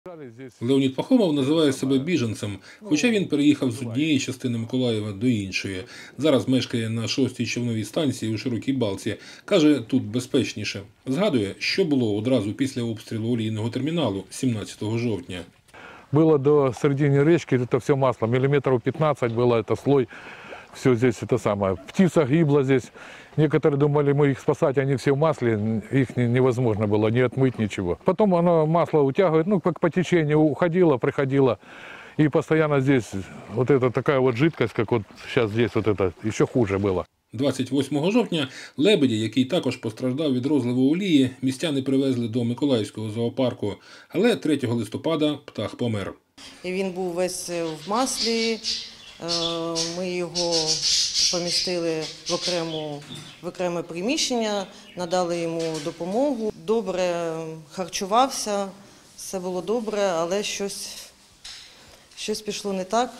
Леонід Пахомов називає себе біженцем, хоча він переїхав з однієї частини Миколаєва до іншої. Зараз мешкає на 6-й човновій станції у Широкій Балці. Каже, тут безпечніше. Згадує, що було одразу після обстрілу олійного терміналу 17 жовтня. Было до середины речки, это все масло, миллиметров 15 было, это слой, все здесь это самое. Птица гибла здесь, некоторые думали, мы их спасать, они все в масле, их невозможно было не отмыть, ничего. Потом оно масло утягивает, ну как по течению уходило, приходило, и постоянно здесь вот это такая вот жидкость, как вот сейчас здесь вот это, еще хуже было. 28 жовтня лебедя, який також постраждав від розливу олії, містяни привезли до Миколаївського зоопарку. Але 3 листопада птах помер. Він був весь в маслі, ми його помістили в окреме приміщення, надали йому допомогу. Добре харчувався, все було добре, але щось пішло не так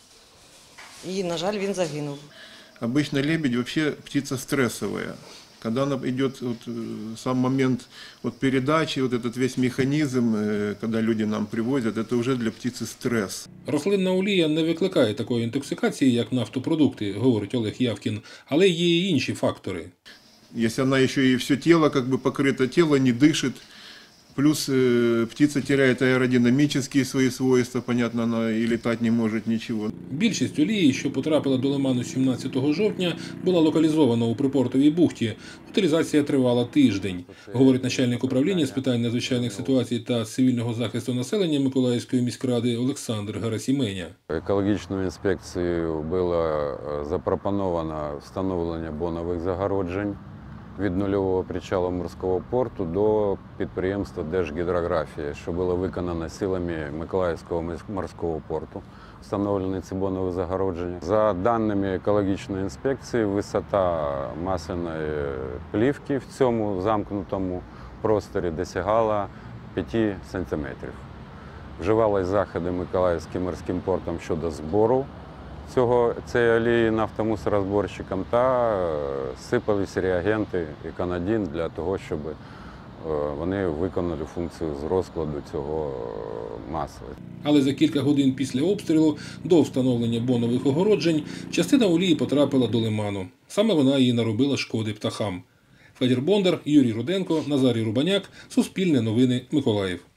і, на жаль, він загинув. Обычно лебедь вообще птица стрессовая. Когда она идет, сам момент передачи, этот весь механизм, когда люди нам привозят, это уже для птицы стресс. Рослинна олія не викликає такої інтоксикації, як нафтопродукти, говорить Олег Явкін, але є і інші фактори. Если она еще и все тело покрыто, тело не дышит, плюс птица теряет аэродинамические свои свойства, понятно, она и летать не может, ничего. Більшість олії, що потрапила до лиману 17 жовтня, була локалізована у припортовій бухті. Утилізація тривала тиждень, говорить начальник управління з питань надзвичайних ситуацій та цивільного захисту населення Миколаївської міськради Олександр Гарасіменя. Екологічною інспекцією було запропоновано встановлення бонових загороджень від нульового причалу морського порту до підприємства Держгідрографії, що було виконано силами Миколаївського морського порту. Встановлені ці бонові загородження. За даними екологічної інспекції, висота масляної плівки в цьому замкнутому просторі досягала 5 сантиметрів. Вживались заходи Миколаївським морським портом щодо збору цієї олії нафтомусорозборщикам та сипались реагенти «Еконадін» для того, щоб вони виконали функцію з розкладу цього масла. Але за кілька годин після обстрілу, до встановлення бонових огороджень, частина олії потрапила до лиману. Саме вона її наробила шкоди птахам. Федір Бондар, Юрій Руденко, Назарій Рубаняк. Суспільне новини, Миколаїв.